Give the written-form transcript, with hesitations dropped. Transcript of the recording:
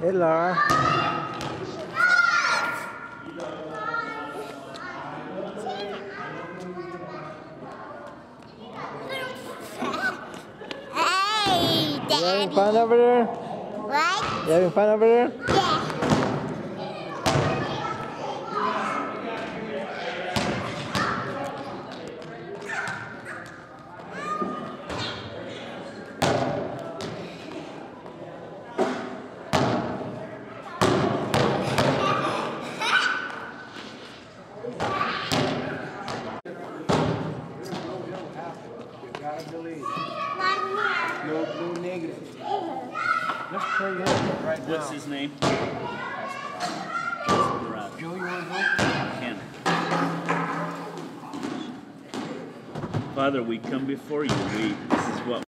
Hey, Laura. Hey, Daddy. You having fun over there? What? You having fun over there? Yeah. No negative. Let's pray right now. What's his name? Joe, you want to go? Ken. Father, we come before you. This is what